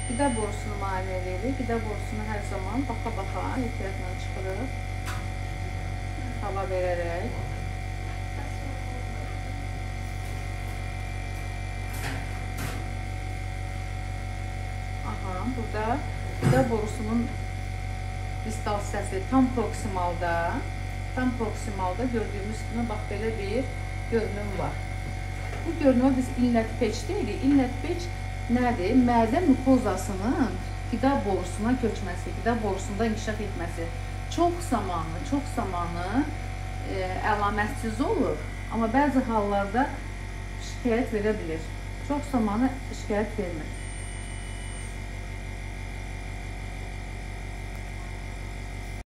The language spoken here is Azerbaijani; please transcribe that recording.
Qida borusunu müayinə edirik. Qida borusunu hər zaman baxa-baxa ehtiyatla çıxırıq. Hava verərək. Aha, burada qida borusunun distal hissəsi tam proksimalda gördüyümüz kimi bax belə bir görünüm var. Bu görünümə biz inlet peç deyirik. İnlet peç nədir? Mədə mukozasının qida borusuna köçməsi, qida borusunda inkişaf etməsi çox zamanı əlamətsiz olur, amma bəzi hallarda şikayət verə bilir. Çox zamanı şikayət vermir.